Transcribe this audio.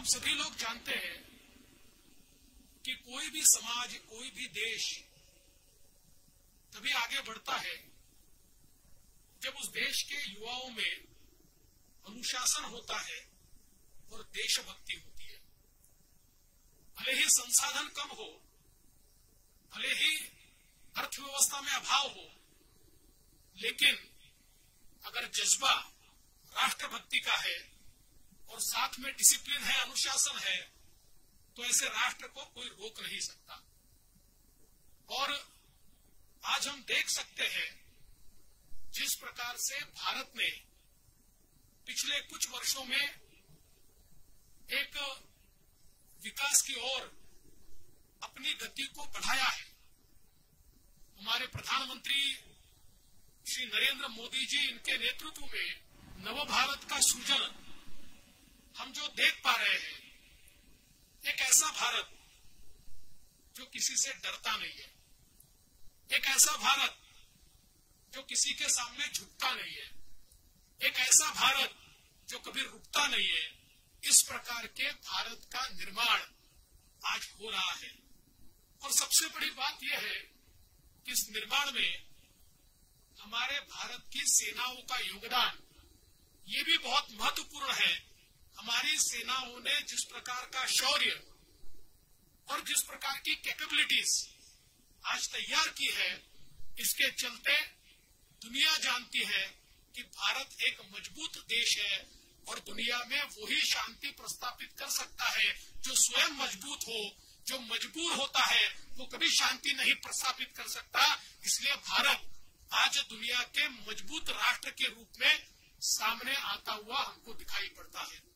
हम सभी लोग जानते हैं कि कोई भी समाज, कोई भी देश तभी आगे बढ़ता है जब उस देश के युवाओं में अनुशासन होता है और देशभक्ति होती है। भले ही संसाधन कम हो, भले ही अर्थव्यवस्था में अभाव हो, लेकिन अगर जज्बा राष्ट्रभक्ति का है और साथ में डिसिप्लिन है, अनुशासन है, तो ऐसे राष्ट्र को कोई रोक नहीं सकता। और आज हम देख सकते हैं जिस प्रकार से भारत ने पिछले कुछ वर्षों में एक विकास की ओर अपनी गति को बढ़ाया है। हमारे प्रधानमंत्री श्री नरेंद्र मोदी जी, इनके नेतृत्व में नव भारत का सृजन हम जो देख पा रहे हैं, एक ऐसा भारत जो किसी से डरता नहीं है, एक ऐसा भारत जो किसी के सामने झुकता नहीं है, एक ऐसा भारत जो कभी रुकता नहीं है। इस प्रकार के भारत का निर्माण आज हो रहा है। और सबसे बड़ी बात यह है कि इस निर्माण में हमारे भारत की सेनाओं का योगदान ये भी बहुत महत्वपूर्ण है। हमारी सेनाओं ने जिस प्रकार का शौर्य और जिस प्रकार की कैपेबिलिटीज आज तैयार की है, इसके चलते दुनिया जानती है कि भारत एक मजबूत देश है और दुनिया में वही शांति प्रस्तापित कर सकता है जो स्वयं मजबूत हो। जो मजबूर होता है वो कभी शांति नहीं प्रस्तापित कर सकता। इसलिए भारत आज दुनिया के मजबूत राष्ट्र के रूप में सामने आता हुआ हमको दिखाई पड़ता है।